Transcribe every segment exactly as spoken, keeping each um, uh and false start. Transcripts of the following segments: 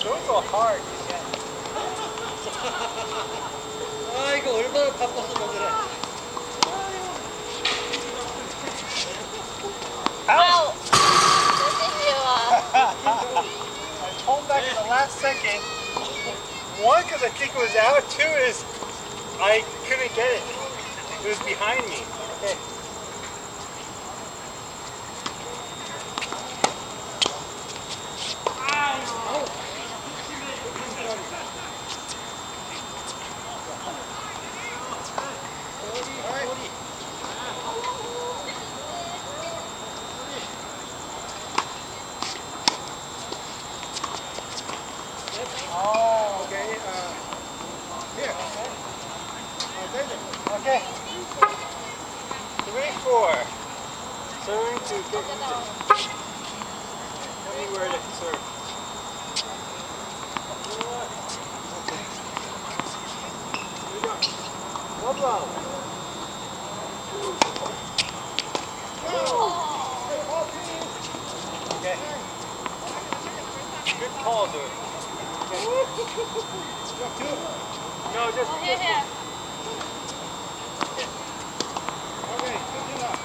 Those are hard. 아 이거 얼마나 바빠서 너 그래. Ow! I pulled back in the last second. One, because I think it was out. Two is I couldn't get it. It was behind me. Okay. Oh, okay. Uh, here. Okay. Three, four. Serving to get anywhere to serve. No problem. Okay. Good call, dude. No, just. Oh, here, here. Okay, good enough.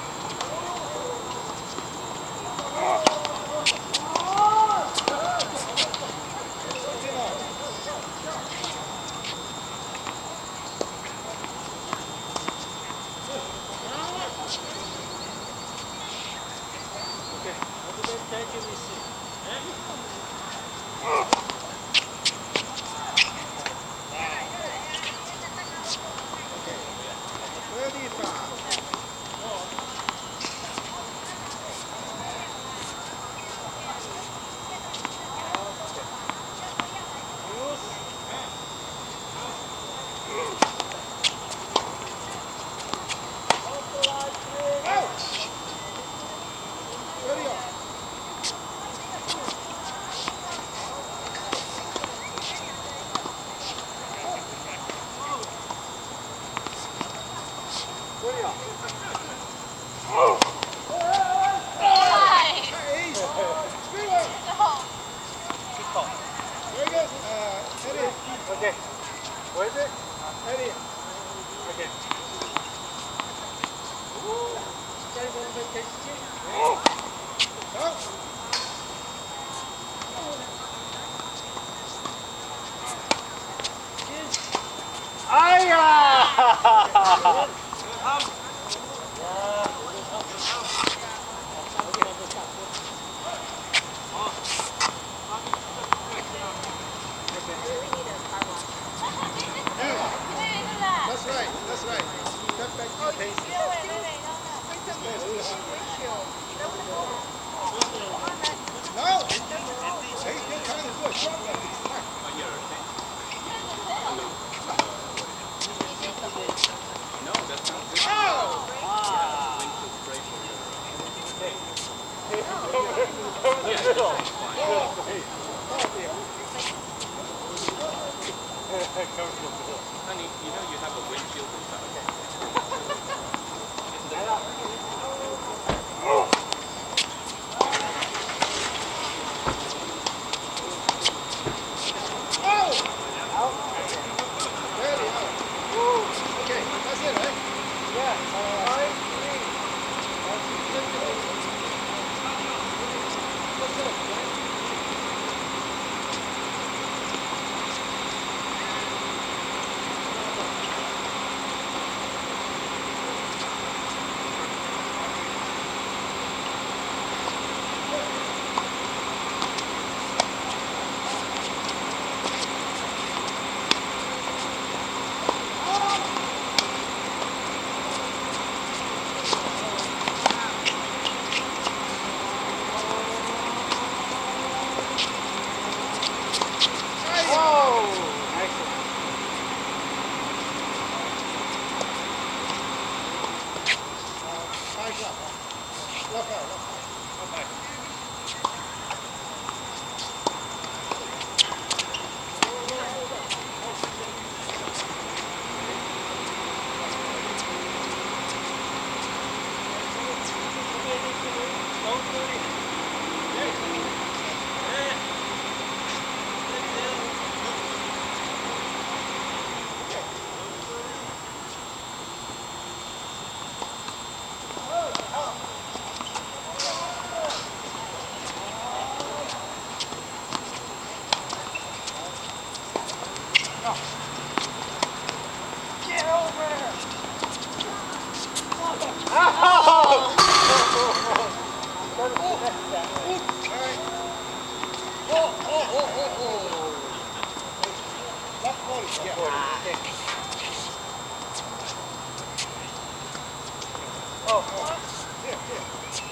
Okay. What is it? Eddie. Okay. Aya! That's right, that's right. Step back to pace. No! Hey, you're kind of good. No, that's not good. Oh! Over the middle. Honey, you know you have a windshield inside. Okay, that's it, right? Yeah. Five, three. Okay. Oh, oh. Here, here.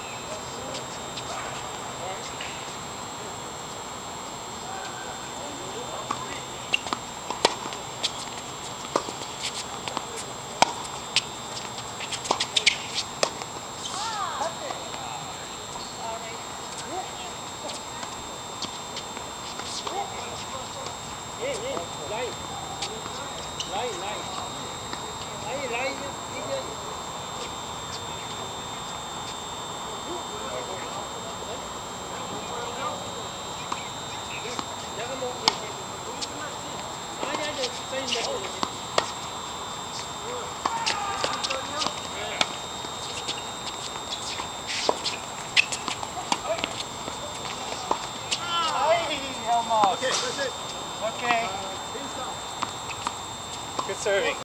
Ê, ê, lấy. Lấy, lấy. Lấy, lấy, đi đi. Dạ cái một gì. Nói ra được xây một. Almost. Okay, that's it. Okay. Good serving.